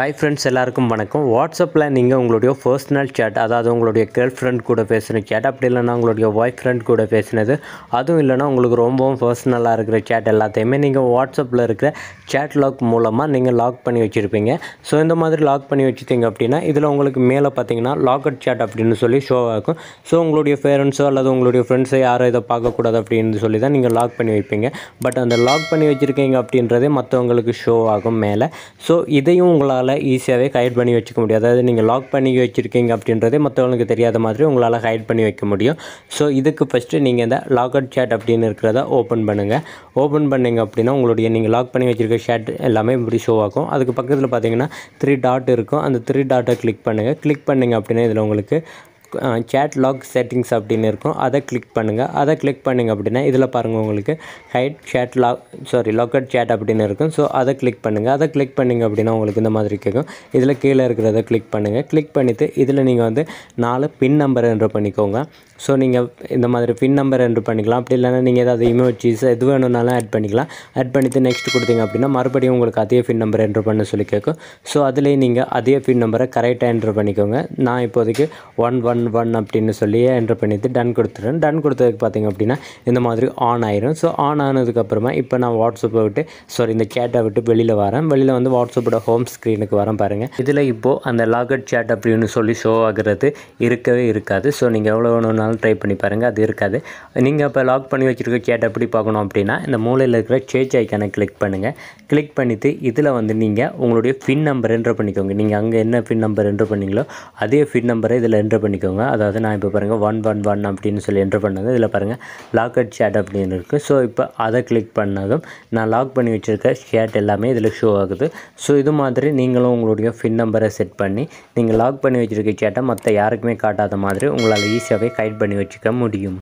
Hi friends, எல்லாருக்கும் வணக்கம். வாட்ஸ்அப்பில் நீங்கள் உங்களுடைய பர்சனல் சேட், அதாவது உங்களுடைய கேர்ள் ஃப்ரெண்ட் கூட பேசுகிற சேட், அப்படி இல்லைனா உங்களுடைய பாய் ஃப்ரெண்ட் கூட பேசினது, அதுவும் இல்லைனா உங்களுக்கு ரொம்பவும் பர்சனலாக இருக்கிற சேட் எல்லாத்தையுமே நீங்கள் வாட்ஸ்அப்பில் இருக்கிற சேட் லாக் மூலமாக நீங்கள் லாக் பண்ணி வச்சுருப்பீங்க. ஸோ இந்த மாதிரி லாக் பண்ணி வச்சுட்டிங்க அப்படின்னா இதில் உங்களுக்கு மேலே பார்த்தீங்கன்னா லாக்அவுட் சேட் அப்படின்னு சொல்லி ஷோ ஆகும். ஸோ உங்களுடைய பேரண்ட்ஸோ அல்லது உங்களுடைய ஃப்ரெண்ட்ஸோ யாரும் இதை பார்க்கக்கூடாது அப்படின்னு சொல்லி தான் நீங்கள் லாக் பண்ணி வைப்பீங்க. பட் அந்த லாக் பண்ணி வச்சுருக்கீங்க அப்படின்றதே மற்றவங்களுக்கு ஷோ ஆகும் மேலே. ஸோ இதையும் உங்களால் ஈஸியாகவே ஹைட் பண்ணி வச்சுக்க முடியும். அதாவது நீங்கள் லாக் பண்ணி வச்சுருக்கீங்க அப்படின்றதே மற்றவங்களுக்கு தெரியாத மாதிரி உங்களால் ஹைட் பண்ணி வைக்க முடியும். ஸோ இதுக்கு ஃபஸ்ட்டு நீங்கள் இந்த லாக்அவுட் சேட் அப்படின்னு இருக்கிறத ஓப்பன் பண்ணுங்கள். ஓப்பன் பண்ணிங்க அப்படின்னா உங்களுடைய நீங்கள் லாக் பண்ணி வச்சுருக்க சேட் எல்லாமே இப்படி ஷோ ஆகும். அதுக்கு பக்கத்தில் பார்த்தீங்கன்னா 3 டாட் இருக்கும். அந்த 3 டாட்டை கிளிக் பண்ணுங்கள். கிளிக் பண்ணிங்க அப்படின்னா இதில் உங்களுக்கு சேட் லாக் செட்டிங்ஸ் அப்படின்னு இருக்கும். அதை கிளிக் பண்ணுங்கள். அதை கிளிக் பண்ணிங்க அப்படின்னா இதில் பாருங்கள் உங்களுக்கு ஹைட் சேட் லாக்அவுட் சேட் அப்படின்னு இருக்கும். ஸோ அதை கிளிக் பண்ணுங்கள். அதை கிளிக் பண்ணிங்க அப்படின்னா உங்களுக்கு இந்த மாதிரி கேட்கும். இதில் கீழே இருக்கிறத கிளிக் பண்ணுங்கள். கிளிக் பண்ணிவிட்டு இதில் நீங்கள் வந்து 4 பின் நம்பர் என்ட்ரு பண்ணிக்கோங்க. ஸோ நீங்கள் இந்த மாதிரி பின் நம்பர் என்ட்ரு பண்ணிக்கலாம். அப்படி இல்லைனா நீங்கள் ஏதாவது இமோஜிஸ் எது வேணும்னாலும் ஆட் பண்ணிக்கலாம். ஆட் பண்ணிவிட்டு நெக்ஸ்ட் கொடுத்தீங்க அப்படின்னா மறுபடியும் உங்களுக்கு அதே பின் நம்பர் என்ட்ரு பண்ண சொல்லி கேட்கும். ஸோ அதிலே நீங்கள் அதே பின் நம்பரை கரெக்டாக என்ட்ரு பண்ணிக்கோங்க. நான் இப்போதைக்கு 111 அப்படின்னு சொல்லி என்ட்ரு பண்ணிவிட்டு டன் கொடுத்துருவேன். டன் கொடுத்ததுக்கு பார்த்திங்க அப்படின்னா இந்த மாதிரி ஆன் ஆயிரும். ஸோ ஆன் ஆனதுக்கப்புறமா இப்போ நான் வாட்ஸ்அப்பை விட்டு இந்த சேட்டை விட்டு வெளியில் வரேன். வெளியில் வந்து வாட்ஸ்அப்போட ஹோம் ஸ்க்ரீனுக்கு வரேன் பாருங்கள். இதில் இப்போது அந்த லாக்அவுட் சேட் அப்படின்னு சொல்லி ஷோ ஆகிறது இருக்கவே இருக்காது. ஸோ நீங்கள் எவ்வளோ வேணும்னாலும் ட்ரை பண்ணி பாருங்கள், அது இருக்காது. நீங்கள் இப்போ லாக் பண்ணி வச்சுருக்க சேட் எப்படி பார்க்கணும் அப்படின்னா இந்த மூலையில் இருக்கிற சேஞ்ச் ஐக்கானை கிளிக் பண்ணுங்கள். கிளிக் பண்ணிவிட்டு இதில் வந்து நீங்கள் உங்களுடைய பின் நம்பர் என்ட்ரு பண்ணிக்கோங்க. நீங்கள் அங்கே என்ன பின் நம்பர் என்ட்ரு பண்ணீங்களோ அதே பின் நம்பரை இதில் என்ட்ரு பண்ணிக்கோங்க. அதாவது நான் இப்போ பாருங்கள் 111 அப்படின்னு சொல்லி என்ட்ரு பண்ணது. இதில் பாருங்கள் லாக்அவுட் சேட் அப்படின்னு இருக்குது. ஸோ இப்போ அதை கிளிக் பண்ணதும் நான் லாக் பண்ணி வச்சுருக்க சேட் எல்லாமே இதில் ஷோ ஆகுது. ஸோ இது மாதிரி நீங்களும் உங்களுடைய பின் நம்பரை செட் பண்ணி நீங்கள் லாக் பண்ணி வச்சுருக்க சேட்டை மற்ற யாருக்குமே காட்டாத மாதிரி உங்களால் ஈஸியாகவே ஹைட் பண்ணி வச்சுக்க முடியும்.